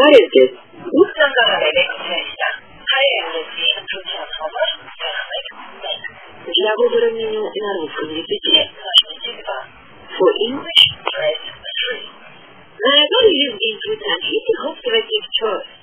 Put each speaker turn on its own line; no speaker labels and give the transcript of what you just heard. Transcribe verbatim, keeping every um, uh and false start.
What is this? Diabo beraninya naruh sendiri. For English, press three. When I go to use input and hit the hope selective choice.